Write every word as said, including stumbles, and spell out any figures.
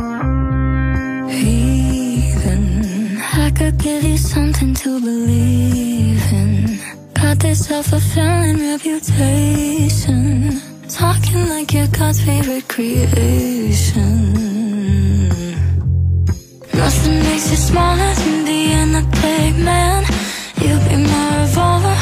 Even I could give you something to believe in. Got this self-fulfilling reputation, talking like you're God's favorite creation. Nothing makes you smaller than being a big man. You be my revolver,